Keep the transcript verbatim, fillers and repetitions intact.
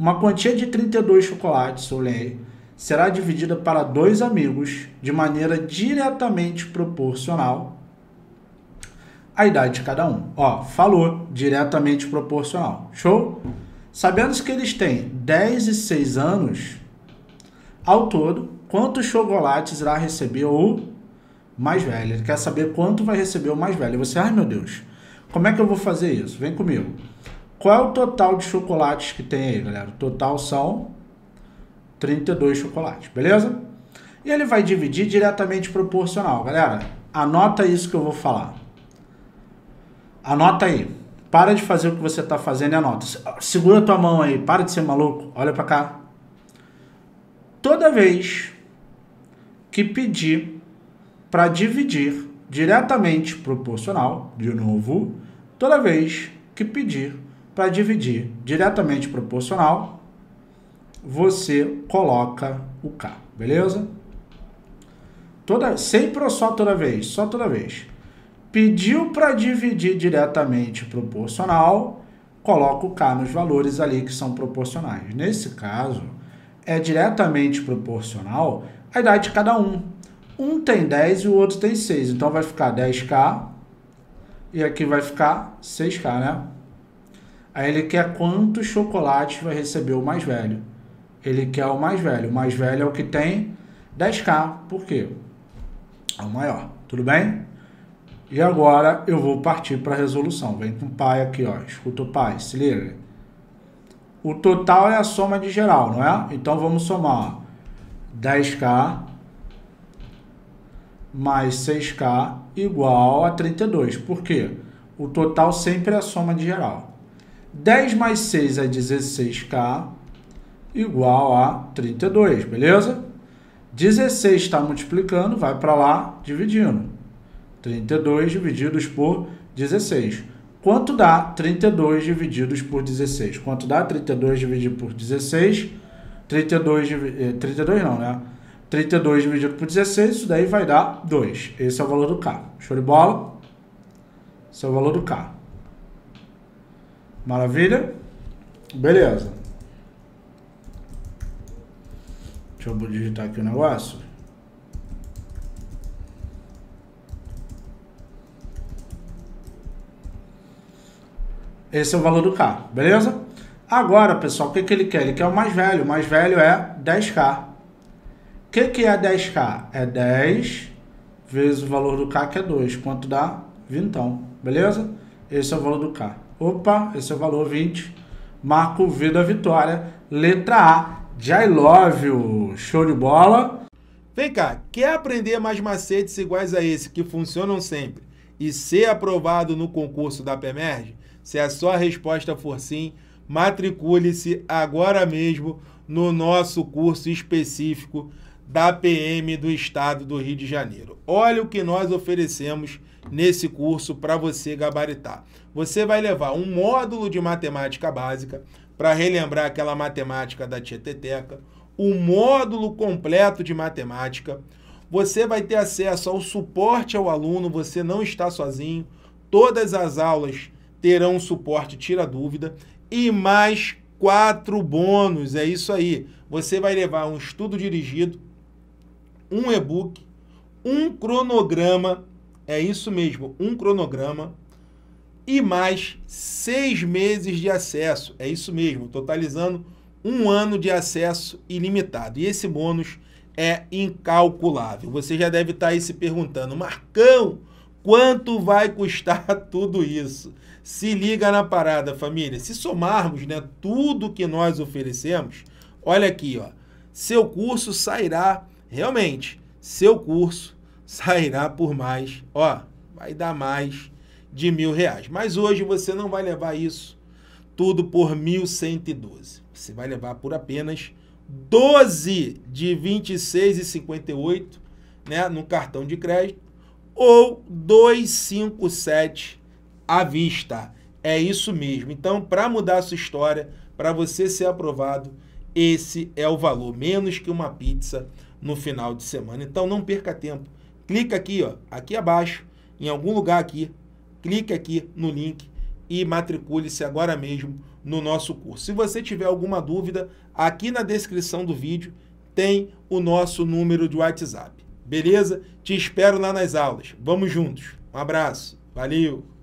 uma quantia de trinta e dois chocolates Soleil será dividida para dois amigos de maneira diretamente proporcional à idade de cada um. Ó, falou, diretamente proporcional. Show? Sabendo que eles têm dez e seis anos, ao todo, quantos chocolates irá receber o mais velho? Ele quer saber quanto vai receber o mais velho. E você, ai meu Deus, como é que eu vou fazer isso? Vem comigo. Qual é o total de chocolates que tem aí, galera? O total são trinta e dois chocolates, beleza? E ele vai dividir diretamente proporcional. Galera, anota isso que eu vou falar. Anota aí. Para de fazer o que você está fazendo e anota. Segura a tua mão aí. Para de ser maluco. Olha para cá. Toda vez que pedir para dividir diretamente proporcional, de novo, toda vez que pedir para dividir diretamente proporcional, você coloca o K, beleza? Toda, sempre ou só toda vez? Só toda vez. Pediu para dividir diretamente proporcional, coloca o K nos valores ali que são proporcionais. Nesse caso, é diretamente proporcional à idade de cada um. Um tem dez e o outro tem seis, então vai ficar dez K e aqui vai ficar seis K, né? Aí ele quer quantos chocolates vai receber o mais velho. Ele quer o mais velho. O mais velho é o que tem dez K. Por quê? É o maior. Tudo bem? E agora eu vou partir para a resolução. Vem com o pai aqui, ó. Escuta o pai, se liga. O total é a soma de geral, não é? Então vamos somar, ó. dez K mais seis K igual a trinta e dois. Por quê? O total sempre é a soma de geral. dez mais seis é dezesseis K igual a trinta e dois, beleza? dezesseis está multiplicando, vai para lá, dividindo. trinta e dois divididos por dezesseis. Quanto dá trinta e dois divididos por dezesseis? Quanto dá trinta e dois dividido por dezesseis? trinta e dois, trinta e dois não, né? trinta e dois dividido por dezesseis, isso daí vai dar dois. Esse é o valor do K. Show de bola? Esse é o valor do K. Maravilha? Beleza. Deixa eu digitar aqui o negócio. Esse é o valor do K, beleza? Agora, pessoal, o que, que ele quer? Ele quer o mais velho. O mais velho é dez K. O que, que é dez K? É dez vezes o valor do K, que é dois. Quanto dá? vintão, beleza? Esse é o valor do K. Opa, esse é o valor vinte. Marco V da vitória. Letra A de I love you. Show de bola. Vem cá, quer aprender mais macetes iguais a esse que funcionam sempre e ser aprovado no concurso da PEMERGE? Se a sua resposta for sim, matricule-se agora mesmo no nosso curso específico da P M do Estado do Rio de Janeiro. Olha o que nós oferecemos nesse curso para você gabaritar. Você vai levar um módulo de matemática básica para relembrar aquela matemática da Tieteteca, um módulo completo de matemática. Você vai ter acesso ao suporte ao aluno, você não está sozinho. Todas as aulas terão suporte tira dúvida e mais quatro bônus. É isso aí. Você vai levar um estudo dirigido, um e-book, um cronograma, é isso mesmo, um cronograma, e mais seis meses de acesso, é isso mesmo, totalizando um ano de acesso ilimitado. E esse bônus é incalculável. Você já deve estar aí se perguntando, Marcão, quanto vai custar tudo isso? Se liga na parada, família. Se somarmos, né, tudo que nós oferecemos, olha aqui, ó, seu curso sairá, realmente, seu curso sairá por mais, ó, vai dar mais de mil reais. Mas hoje você não vai levar isso tudo por mil cento e doze. Você vai levar por apenas doze de vinte e seis reais e cinquenta e oito centavos, né, no cartão de crédito, ou duzentos e cinquenta e sete reais à vista. É isso mesmo. Então, para mudar a sua história, para você ser aprovado, esse é o valor, menos que uma pizza no final de semana. Então, não perca tempo. Clica aqui, ó, aqui abaixo, em algum lugar aqui, clique aqui no link e matricule-se agora mesmo no nosso curso. Se você tiver alguma dúvida, aqui na descrição do vídeo tem o nosso número de WhatsApp. Beleza? Te espero lá nas aulas. Vamos juntos. Um abraço. Valeu!